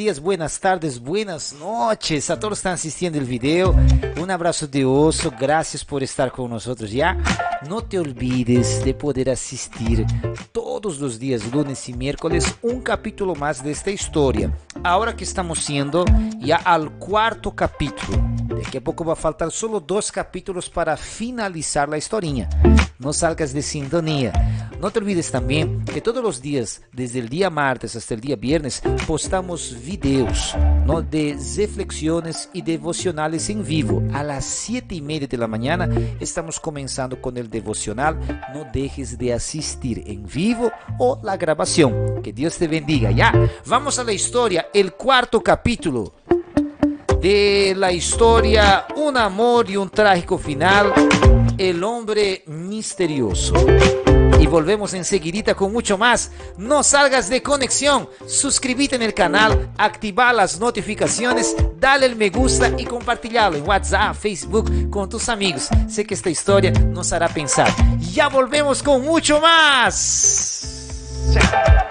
días, buenas tardes, buenas noches a todos los que están asistiendo el video. Un abrazo de oso, gracias por estar con nosotros ya. No te olvides de poder asistir todos los días, lunes y miércoles, un capítulo más de esta historia. Ahora que estamos siendo ya al cuarto capítulo. Daqui a pouco vai faltar solo 2 capítulos para finalizar a historinha. Não salgas de sintonia. Não te olvides também que todos os dias, desde o dia martes até o dia viernes, postamos videos, ¿no?, de reflexiones e devocionales em vivo. A las 7:30 da manhã estamos começando com o devocional. Não deixes de assistir em vivo ou a gravação. Que Deus te bendiga. Ya, vamos a la historia, el cuarto capítulo de la historia Un amor y un trágico final, El hombre misterioso. Y volvemos enseguidita con mucho más. No salgas de conexión. Suscríbete en el canal, activa las notificaciones, dale el me gusta y compartilhalo en WhatsApp, Facebook con tus amigos. Sé que esta historia nos hará pensar. Ya volvemos con mucho más. Chao.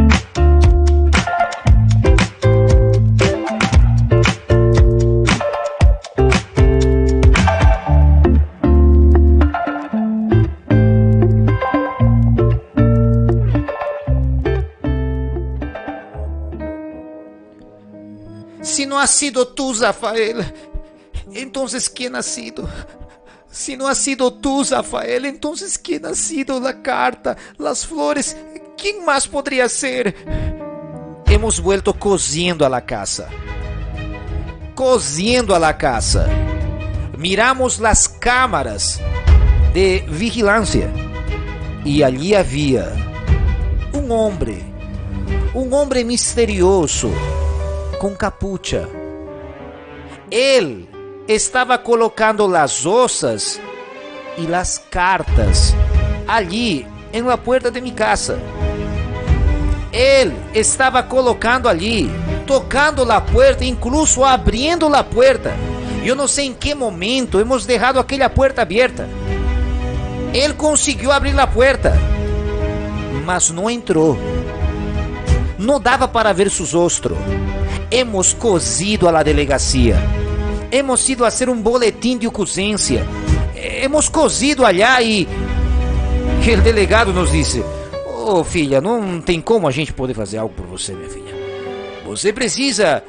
Si no has sido tú, Rafael, entonces ¿quién ha sido? Si no has sido tú, Rafael, entonces ¿quién ha sido? La carta, las flores, ¿quién más podría ser? Hemos vuelto corriendo a la casa. Corriendo a la casa. Miramos las cámaras de vigilancia y allí había un hombre misterioso, com capucha. Ele estava colocando as osas e as cartas ali em la puerta de minha casa. Ele estava colocando ali, tocando a porta, incluso abrindo a porta. Eu não sei em que momento hemos deixado aquela porta aberta. Ele conseguiu abrir a porta, mas não entrou. Não dava para ver seu rosto. Hemos corrido a la delegacia. Hemos ido a hacer un boletim de ocorrência. Hemos corrido allá e o delegado nos disse: "Oh, filha, não tem como a gente poder fazer algo por você, minha filha. Você precisa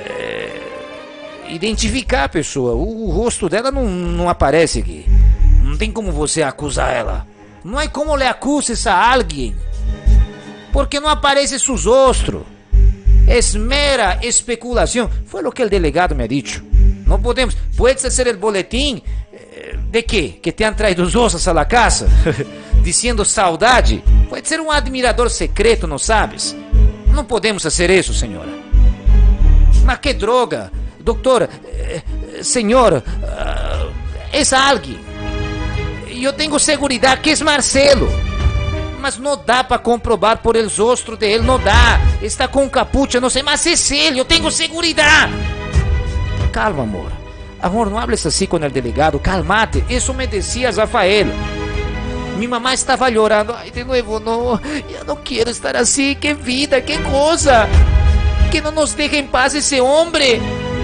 identificar a pessoa. O rosto dela não aparece aqui. Não tem como você acusar ela. Não é como le acuses a alguém, porque não aparece seu rosto. Es mera especulación." Fue lo que el delegado me ha dicho. No podemos. ¿Puedes hacer el boletín? ¿De qué? ¿Que te han traído osas a la casa? Diciendo saudade? Puede ser un admirador secreto, ¿no sabes? No podemos hacer eso, señora. Mas qué droga. Doctor, señor, es alguien. Yo tengo seguridad que es Marcelo. Mas não dá para comprovar por el rostro de ele, não dá. Está com capucha, não sei, mas é ele, eu tenho segurança. Calma, amor. Amor, não hables assim com o delegado, calmate. Isso me decía Rafael. Mi mamá estava chorando. Ai, de novo, não. Eu não quero estar assim. Que vida, que coisa. Que não nos deje em paz esse homem.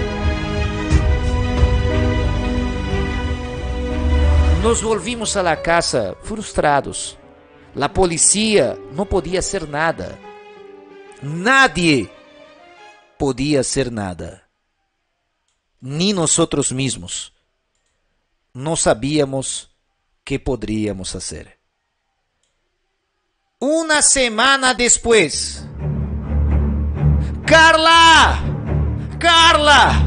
Nos volvimos a la casa frustrados. La policía no podía hacer nada. Nadie podía hacer nada. Ni nosotros mismos. No sabíamos qué podríamos hacer. Una semana después. ¡Carla! ¡Carla!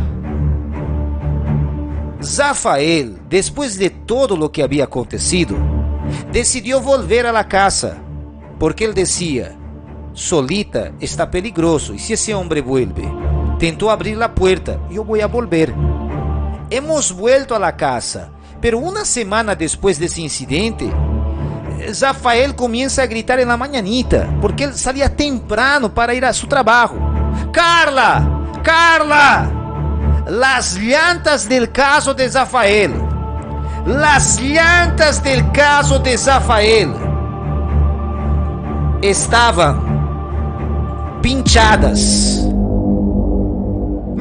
Rafael, después de todo lo que había acontecido, decidió volver a la casa, porque él decía: solita está peligroso, y si ese hombre vuelve. Tentó abrir la puerta: yo voy a volver. Hemos vuelto a la casa, pero una semana después de ese incidente, Rafael comienza a gritar en la mañanita, porque él salía temprano para ir a su trabajo: ¡Carla! ¡Carla! Las llantas del caso de Rafael. Las llantas del caso de Rafael estaban pinchadas.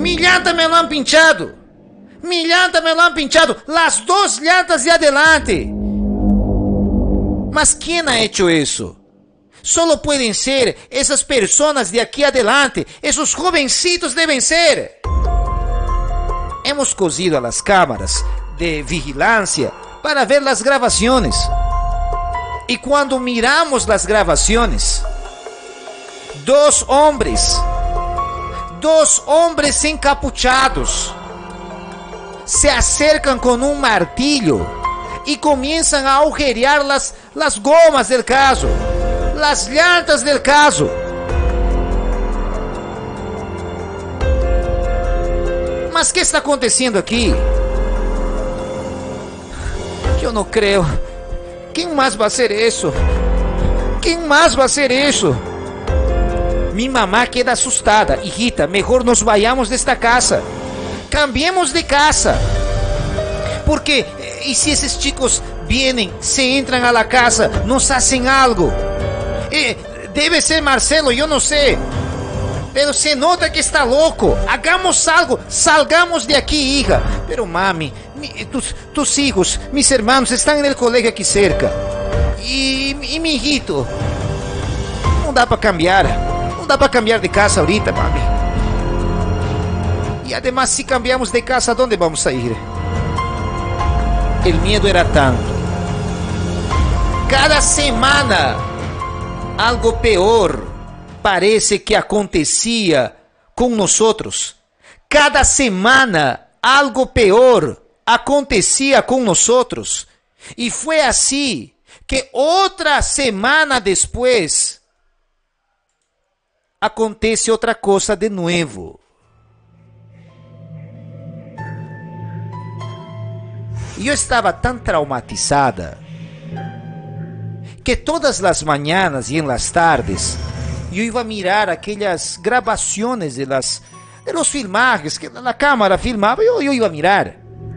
Mi llanta me lo han pinchado. Mi llanta me lo han pinchado. Las dos llantas de adelante. Mas ¿quién ha hecho eso? Solo pueden ser esas personas de aquí adelante. Esos jovencitos deben ser. Hemos cogido a las cámaras de vigilancia para ver las grabaciones. Y cuando miramos las grabaciones, dos hombres encapuchados se acercan con un martillo y comienzan a agujerear las gomas del carro, las llantas del carro. Mas ¿qué está aconteciendo aquí? Yo no creo. ¿Quién más va a hacer eso? ¿Quién más va a hacer eso? Mi mamá queda asustada. Hijita, mejor nos vayamos de esta casa. Cambiemos de casa. Porque, ¿y si esos chicos vienen, se entran a la casa, nos hacen algo? Debe ser Marcelo, yo no sé. Pero se nota que está loco. Hagamos algo. Salgamos de aquí, hija. Pero mami, tus hijos, mis hermanos están en el colegio aquí cerca. Y mi hijito. No da para cambiar. No da para cambiar de casa ahorita, mami. Y además, si cambiamos de casa, ¿a dónde vamos a ir? El miedo era tanto. Cada semana, algo peor parece que acontecia com nosotros. Cada semana algo peor acontecia com nosotros. E foi assim que outra semana depois acontece outra coisa de novo. E eu estava tão traumatizada que todas as manhãs e em las tardes yo iba a mirar aquellas grabaciones de los filmajes que la cámara filmaba, yo iba a mirar.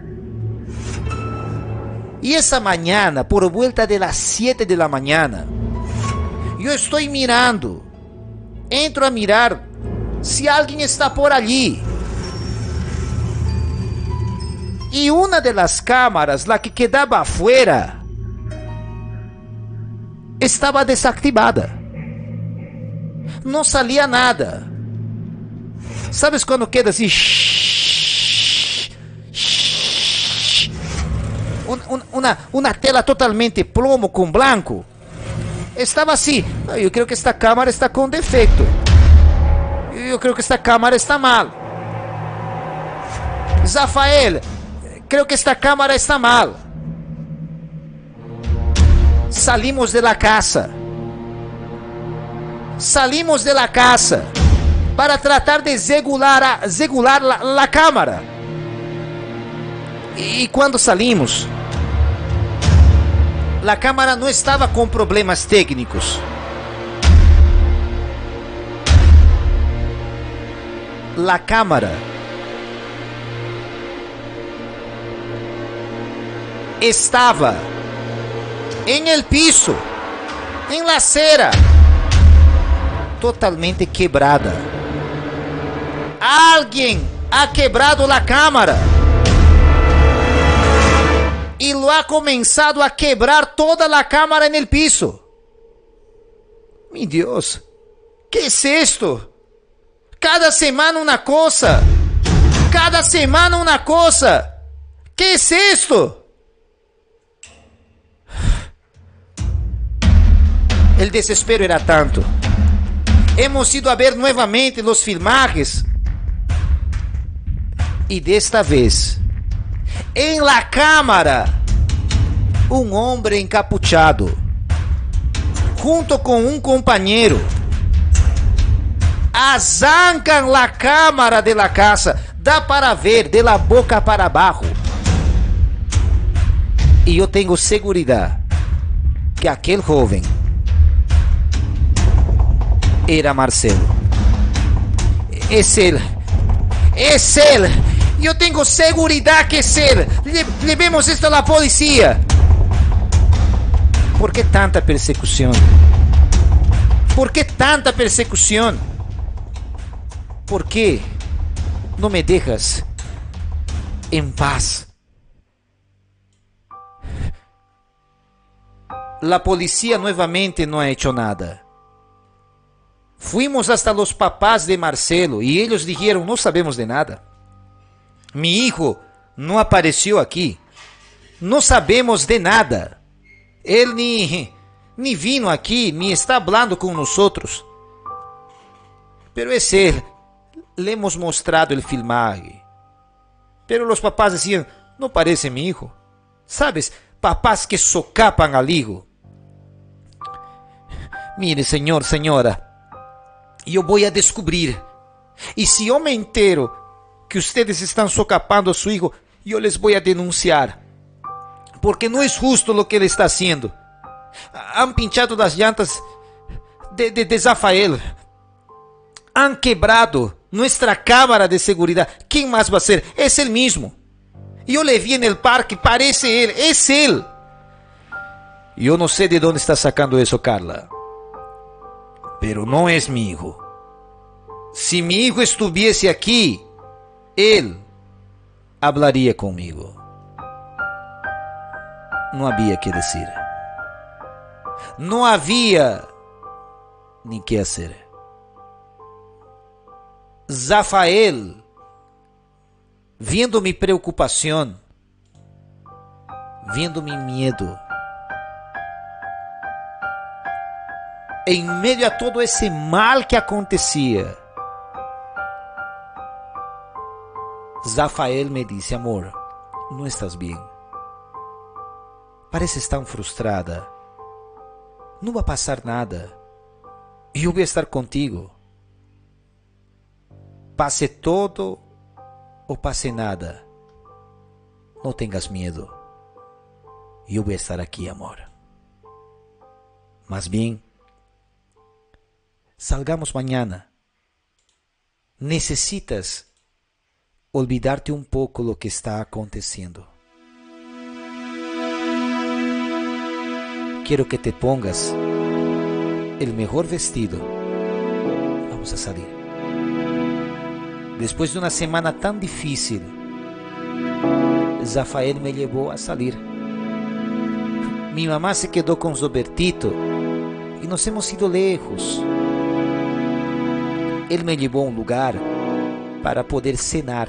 Y esa mañana, por vuelta de las 7 de la mañana, yo estoy mirando, entro a mirar si alguien está por allí. Y una de las cámaras, la que quedaba afuera, estaba desactivada. Não salia nada. Sabes quando queda assim? Uma tela totalmente plomo com branco. Estava assim. Eu creio que esta câmera está com defeito. Eu creio que esta câmera está mal. Zafael, creio que esta câmera está mal. Salimos de la casa. Salimos de la casa para tratar de regular la cámara. E quando salimos, a câmera não estava com problemas técnicos. A câmera estava em el piso, em la acera, totalmente quebrada. Alguém ha quebrado a câmera e lo ha começado a quebrar toda a câmera en el piso. Mi Deus, que es esto? Cada semana una cosa. Cada semana una cosa. Que es esto? El desespero era tanto. Hemos ido a ver nuevamente los filmajes. Y de esta vez, en la cámara, un hombre encapuchado, junto con un compañero, arrancan la cámara de la casa. Dá para ver de la boca para abajo. Y yo tengo seguridad que aquel joven era Marcelo. Es él. Es él. Yo tengo seguridad que es él. Llevemos esto a la policía. ¿Por qué tanta persecución? ¿Por qué tanta persecución? ¿Por qué? no me dejas en paz. La policía nuevamente no ha hecho nada. Fuimos hasta los papás de Marcelo y ellos dijeron, no sabemos de nada. Mi hijo no apareció aquí. No sabemos de nada. Él ni vino aquí, ni está hablando con nosotros. Pero es él. Le hemos mostrado el filmaje. Pero los papás decían, no parece mi hijo. ¿Sabes? Papás que socapan al hijo. Mire, señor, señora, yo voy a descubrir. Y si yo me entero que ustedes están socapando a su hijo, yo les voy a denunciar. Porque no es justo lo que él está haciendo. Han pinchado las llantas de Zafael. Han quebrado nuestra cámara de seguridad. ¿Quién más va a ser? Es él mismo. Yo le vi en el parque, parece él, es él. Yo no sé de dónde está sacando eso, Carla. Pero no es mi hijo. Si mi hijo estuviese aquí, él hablaría conmigo. No había que decir. No había ni qué hacer. Zafael, viendo mi preocupación, viendo mi miedo, en medio a todo ese mal que acontecia, Zafael me disse, amor, não estás bem. Pareces tão frustrada. Não vai passar nada. Eu vou estar contigo. Passe todo ou passe nada. Não tenhas medo. Eu vou estar aqui, amor. Mas bem, salgamos mañana. Necesitas olvidarte un poco lo que está aconteciendo. Quiero que te pongas el mejor vestido. Vamos a salir. Después de una semana tan difícil, Zafael me llevó a salir. Mi mamá se quedó con Robertito y nos hemos ido lejos. Él me llevó a un lugar para poder cenar.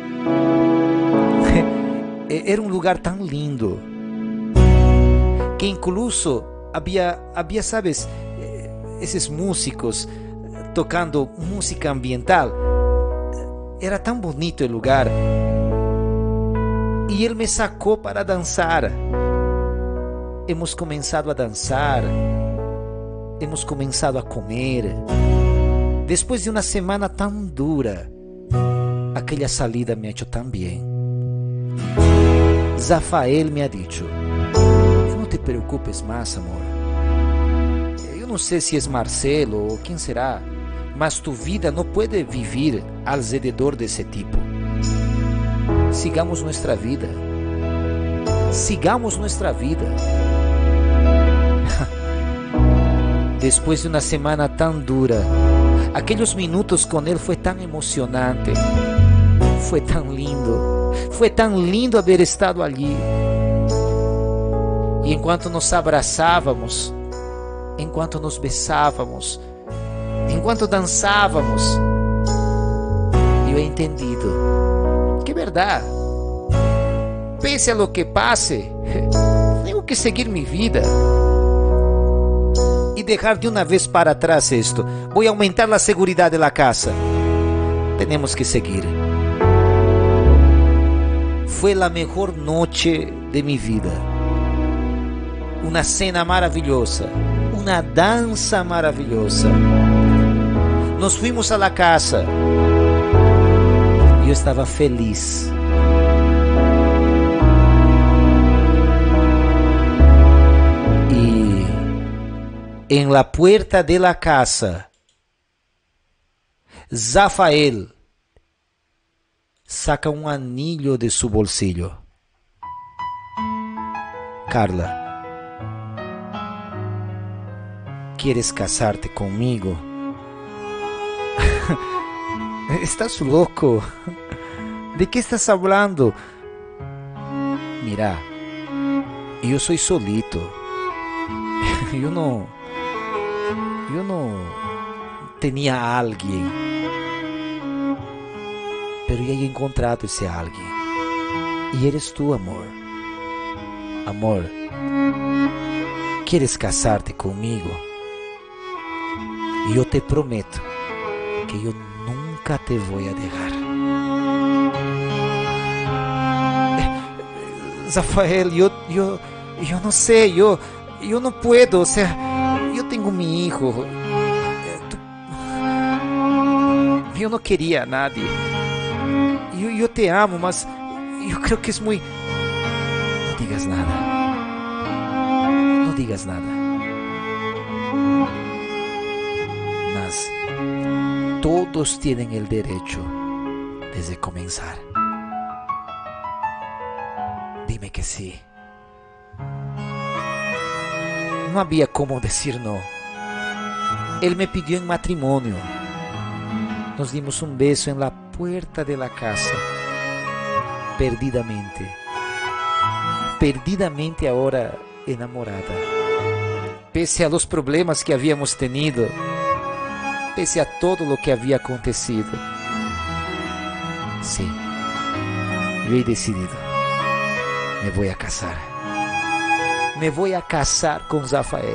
Era un lugar tan lindo que incluso había, sabes, esos músicos tocando música ambiental. Era tan bonito el lugar. Y él me sacó para danzar. Hemos comenzado a danzar. Hemos comenzado a comer. Después de una semana tan dura, aquella salida me ha hecho tan bien. Zafael me ha dicho, no te preocupes más, amor. Yo no sé si es Marcelo o quién será, mas tu vida no puede vivir alrededor de ese tipo. Sigamos nuestra vida. Sigamos nuestra vida. Después de una semana tan dura, aquellos minutos con él fue tan emocionante, fue tan lindo haber estado allí. Y en cuanto nos abrazábamos, en cuanto nos besábamos, en cuanto danzábamos, yo he entendido que verdad, pese a lo que pase, tengo que seguir mi vida. Y dejar de una vez para atrás esto. Voy a aumentar la seguridad de la casa. Tenemos que seguir. Fue la mejor noche de mi vida. Una cena maravillosa. Una danza maravillosa. Nos fuimos a la casa. Yo estaba feliz. En la puerta de la casa, Zafael saca un anillo de su bolsillo. Carla, ¿quieres casarte conmigo? Estás loco. ¿De qué estás hablando? Mira, yo soy solito. Yo no tenía a alguien. Pero ya he encontrado ese alguien. Y eres tú, amor. Amor, ¿quieres casarte conmigo? Y yo te prometo que yo nunca te voy a dejar. Rafael, yo no sé, yo no puedo, o sea, yo tengo mi hijo. Yo no quería a nadie. Yo te amo, mas yo creo que es muy... No digas nada. No digas nada. Mas todos tienen el derecho desde comenzar. Dime que sí. No había cómo decir no. Él me pidió en matrimonio. Nos dimos un beso en la puerta de la casa. Perdidamente ahora enamorada. Pese a los problemas que habíamos tenido, pese a todo lo que había acontecido. Sí, yo he decidido. Me voy a casar. Me voy a casar con Rafael.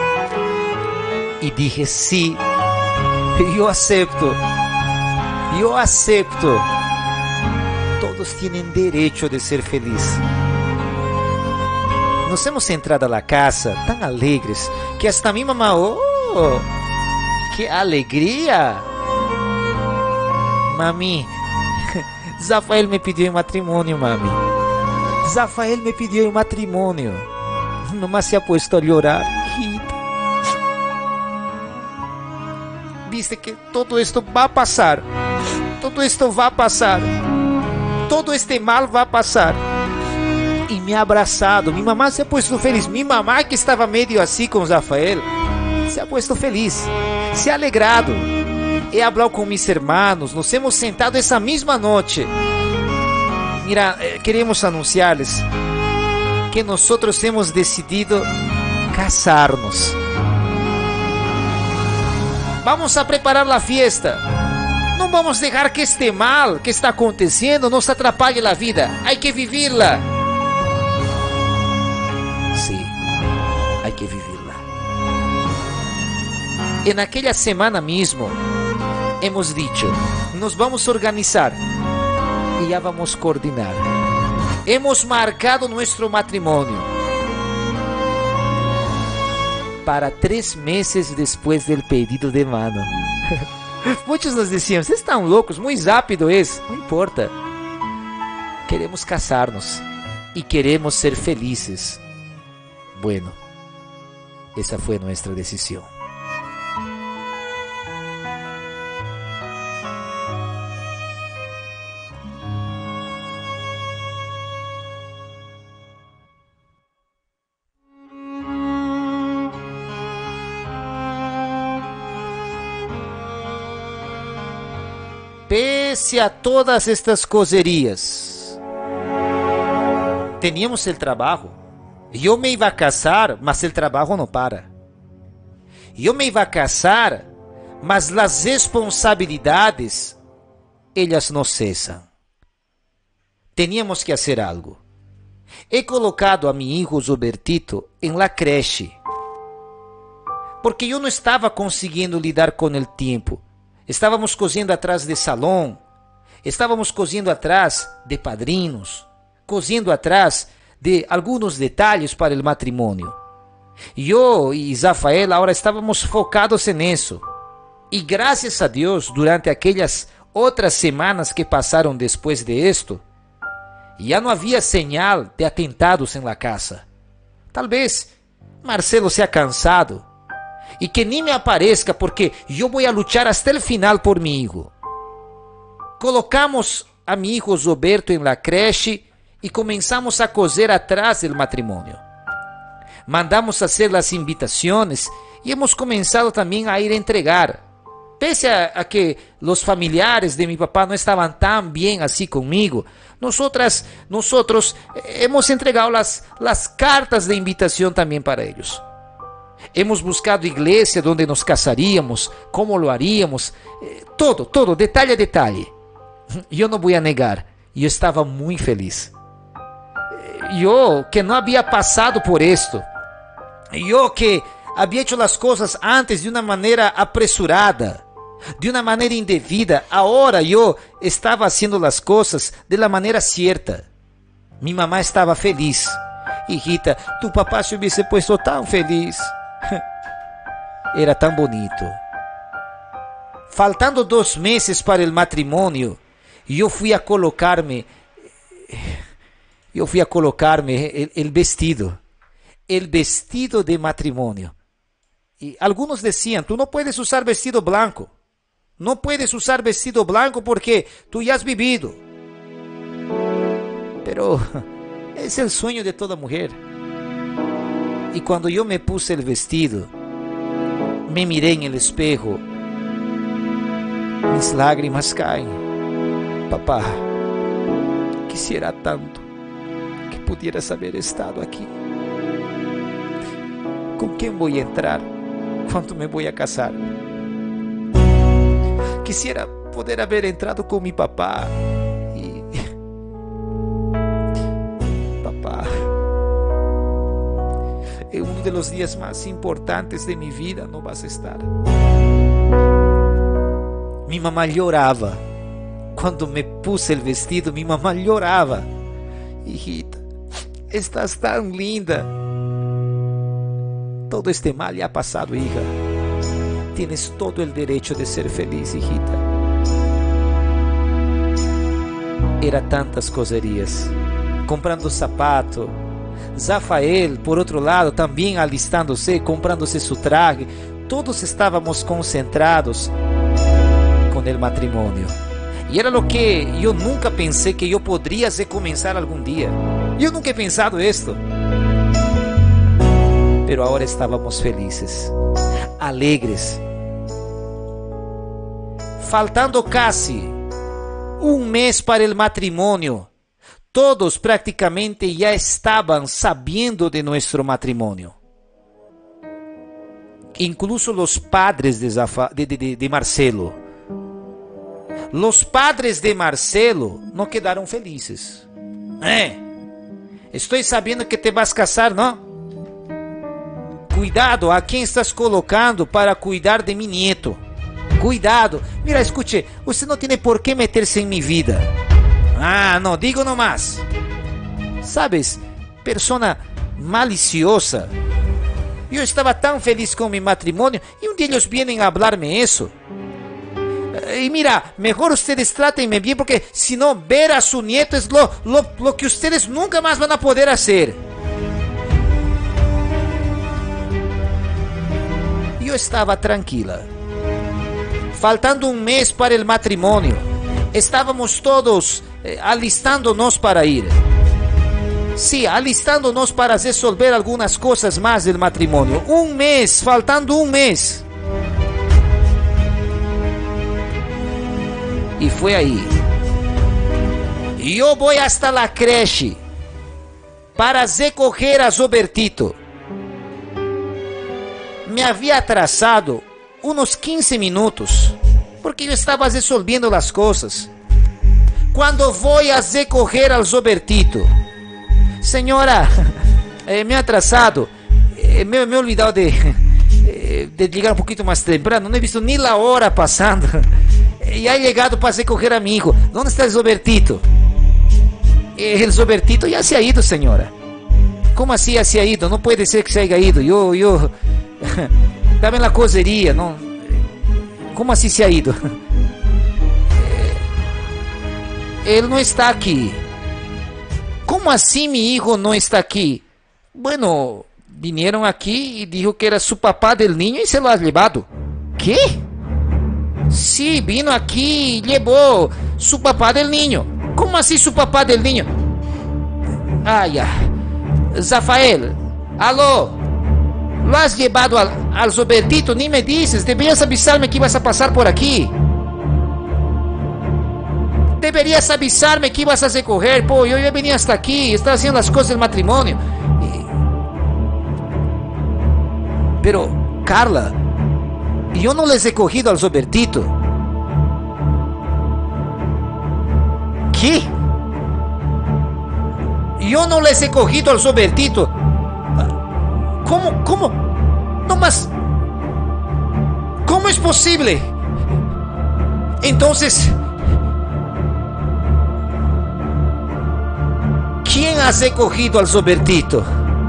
Y dije sí. Yo acepto. Yo acepto. Todos tienen derecho de ser felices. Nos hemos entrado a la casa tan alegres que hasta mi mamá, ¡oh! ¡Qué alegría! Mami, Rafael me pidió en matrimonio, mami. Rafael me pidió en matrimonio. Nomás se ha puesto a llorar. Viste que todo esto va a pasar. Todo esto va a pasar. Todo este mal va a pasar. Y me ha abrazado. Mi mamá se ha puesto feliz. Mi mamá, que estaba medio así con Rafael, se ha puesto feliz. Se ha alegrado. He hablado con mis hermanos. Nos hemos sentado esa misma noche. Mira, queremos anunciarles que nosotros hemos decidido casarnos. Vamos a preparar la fiesta. No vamos a dejar que este mal que está aconteciendo nos atrapalhe la vida. Hay que vivirla. Sí, hay que vivirla. En aquella semana mismo hemos dicho, nos vamos a organizar y ya vamos a coordinar. Hemos marcado nuestro matrimonio para 3 meses después del pedido de mano. Muchos nos decían, vocês estão loucos, muy rápido es. No importa. Queremos casarnos y queremos ser felices. Bueno, esa fue nuestra decisión. Pese a todas estas coserías, teníamos el trabajo. Yo me iba a casar, mas el trabajo no para. Yo me iba a casar, mas las responsabilidades, ellas no cesan. Teníamos que hacer algo. He colocado a mi hijo Robertito en la creche, porque yo no estaba consiguiendo lidar con el tiempo. Estávamos cosiendo atrás de salão, estávamos cosiendo atrás de padrinos, cosiendo atrás de algunos detalles para el matrimonio. Yo y Rafael ahora estábamos focados en eso. Y gracias a Dios, durante aquellas otras semanas que pasaron después de esto, ya no había señal de atentados en la casa. Tal vez Marcelo se ha cansado. Y que ni me aparezca, porque yo voy a luchar hasta el final por mi hijo. Colocamos a mi hijo Roberto en la creche y comenzamos a coser atrás del matrimonio. Mandamos a hacer las invitaciones y hemos comenzado también a ir a entregar. pese a que los familiares de mi papá no estaban tan bien así conmigo, nosotros hemos entregado las cartas de invitación también para ellos. Hemos buscado iglesia donde nos casaríamos, cómo lo haríamos, todo, detalle a detalle. Yo no voy a negar, yo estaba muy feliz. Yo que no había pasado por esto, yo que había hecho las cosas antes de una manera apresurada, de una manera indebida, ahora yo estaba haciendo las cosas de la manera cierta. Mi mamá estaba feliz. Hijita, tu papá se hubiese puesto tan feliz. Era tan bonito. Faltando 2 meses para el matrimonio, yo fui a colocarme el vestido de matrimonio. Y algunos decían, tú no puedes usar vestido blanco. No puedes usar vestido blanco porque tú ya has vivido. Pero es el sueño de toda mujer. Y cuando yo me puse el vestido, me miré en el espejo, mis lágrimas caen. Papá, quisiera tanto que pudieras haber estado aquí. ¿Con quién voy a entrar? ¿Cuándo me voy a casar? Quisiera poder haber entrado con mi papá y... Papá, en uno de los días más importantes de mi vida no vas a estar. Mi mamá lloraba. Cuando me puse el vestido, mi mamá lloraba. Hijita, estás tan linda. Todo este mal ya ha pasado, hija. Tienes todo el derecho de ser feliz, hijita. Era tantas coserías. Comprando zapato. Zafael, por otro lado, también alistándose, comprándose su traje. Todos estábamos concentrados con el matrimonio. Y era lo que yo nunca pensé que yo podría recomenzar algún día. Yo nunca he pensado esto. Pero ahora estábamos felices, alegres. Faltando casi 1 mes para el matrimonio, todos prácticamente ya estaban sabiendo de nuestro matrimonio. Incluso los padres de Marcelo. Los padres de Marcelo no quedaron felices. Estoy sabiendo que te vas a casar, ¿no? Cuidado, a quem estás colocando para cuidar de mi nieto. Cuidado. Mira, escute, você não tem por que meter-se em minha vida. Ah, não, digo nomás. Sabes, persona maliciosa. Eu estava tão feliz com mi matrimônio e um dia eles vienen a hablarme isso. Y mira, mejor ustedes trátenme bien porque si no, ver a su nieto es lo que ustedes nunca más van a poder hacer. Yo estaba tranquila. Faltando 1 mes para el matrimonio, estábamos todos alistándonos para ir. Sí, alistándonos para resolver algunas cosas más del matrimonio. 1 mes, faltando 1 mes. Y fue ahí. Yo voy hasta la creche para recoger a Robertito. Me había atrasado unos 15 minutos porque yo estaba resolviendo las cosas. Cuando voy a recoger al Robertito, señora, me he atrasado, me he olvidado de llegar un poquito más temprano, no he visto ni la hora pasando. Ya he llegado para recoger a mi hijo. ¿Dónde está el Robertito? El Robertito ya se ha ido, señora. ¿Cómo así ya se ha ido? No puede ser que se haya ido. Yo estaba en la cosería, ¿no? ¿Cómo así se ha ido? Él no está aquí. ¿Cómo así mi hijo no está aquí? Bueno, vinieron aquí y dijo que era su papá del niño y se lo ha llevado. ¿Qué? Sí, vino aquí y llevó su papá del niño. ¿Cómo así su papá del niño? Ah, ya. Rafael, aló. Lo has llevado al Robertito, ni me dices. Deberías avisarme que ibas a pasar por aquí. Deberías avisarme que ibas a recoger, po. Yo ya venía hasta aquí, estaba haciendo las cosas del matrimonio. Pero, Carla, yo no les he cogido al Robertito. ¿Qué? Yo no les he cogido al Robertito. ¿Cómo? No más. ¿Cómo es posible? Entonces, ¿quién has recogido al Robertito?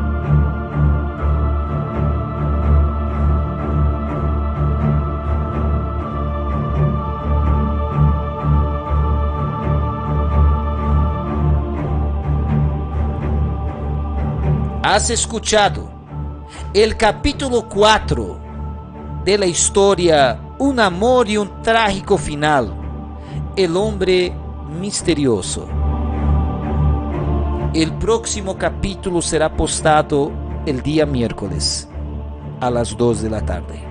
Has escuchado el capítulo 4 de la historia Un amor y un trágico final, El hombre misterioso. El próximo capítulo será postado el día miércoles a las 2 de la tarde.